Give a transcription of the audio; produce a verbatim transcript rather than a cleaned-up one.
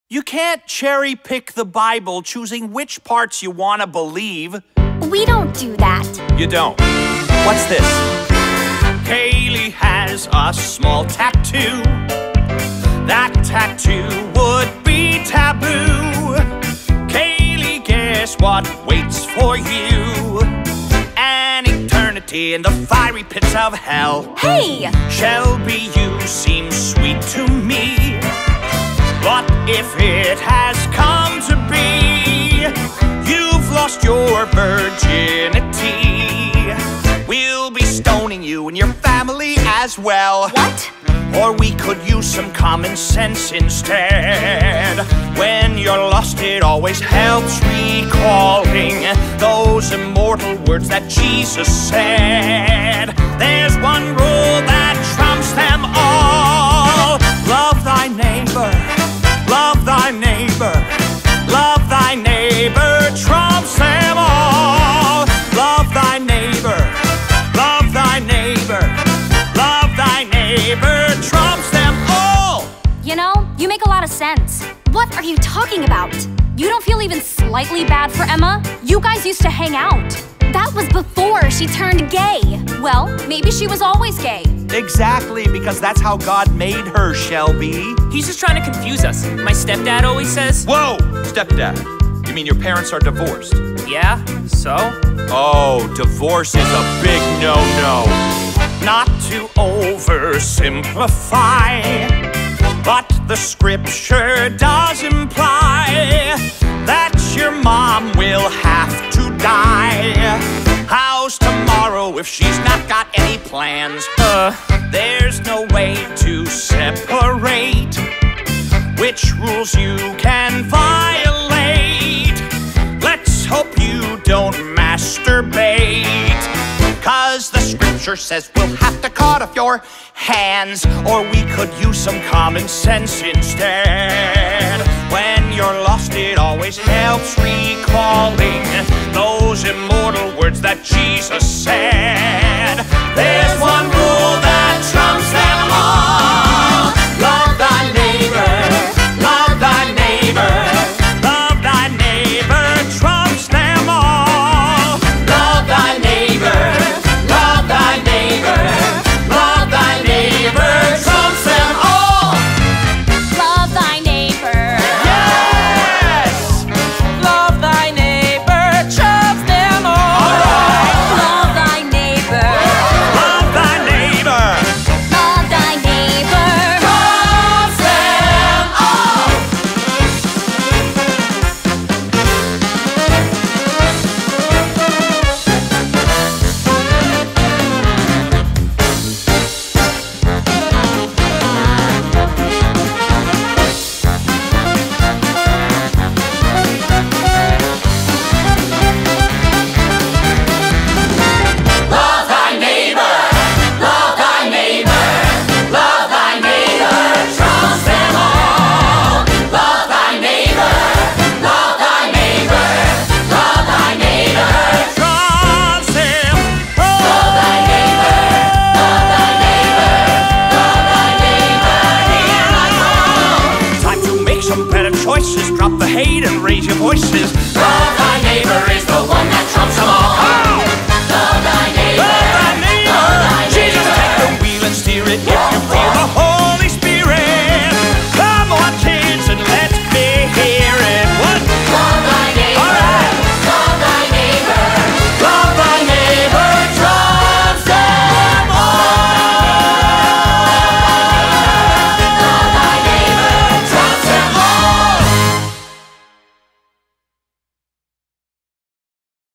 You can't cherry-pick the Bible, choosing which parts you want to believe. We don't do that. You don't? What's this? Kaylee has a small tattoo. That tattoo would be taboo. Kaylee, guess what waits for you? An eternity in the fiery pits of hell. Hey! Shelby, you seem sweet to me. But if it has come to be, you've lost your virginity. We'll be stoning you and your family as well. What? Or we could use some common sense instead. When you're lost, it always helps recalling those immortal words that Jesus said. There's one rule that trumps them all. Love thy neighbor. Love thy neighbor, love thy neighbor, trumps them all. Love thy neighbor, love thy neighbor, love thy neighbor, trumps them all. You know, you make a lot of sense. What are you talking about? You don't feel even slightly bad for Emma? You guys used to hang out. That was before she turned gay. Well, maybe she was always gay. Exactly, because that's how God made her, Shelby. He's just trying to confuse us. My stepdad always says... Whoa! Stepdad? You mean your parents are divorced? Yeah, so? Oh, divorce is a big no-no. Not to oversimplify, but the scripture does imply that your mom will have to die. How's tomorrow if she's not got any plans? Uh, there's no way to separate which rules you can violate. Let's hope you don't masturbate, 'cause the scripture says we'll have to cut off your hands, or we could use some common sense instead. When you're lost, it always helps recalling those immortal words that Jesus said. There's one rule that trumps them all. Love thy neighbor, love thy neighbor, love thy neighbor, trumps them all. Love thy neighbor, love thy neighbor, love thy neighbor, trumps them all. Love thy neighbor. Yes! Love thy neighbor, trumps them all. All right. Love thy neighbor. Love thy neighbor, Love thy neighbor. trumps them all. Love thy neighbor, love thy neighbor, love thy neighbor, trumps them all. Love thy neighbor, love thy neighbor, love thy neighbor, trumps them all. Love thy neighbor, love thy neighbor, love thy neighbor, here I come. Time to make some better choices, drop the hate and raise your voices. Love thy neighbor is the one that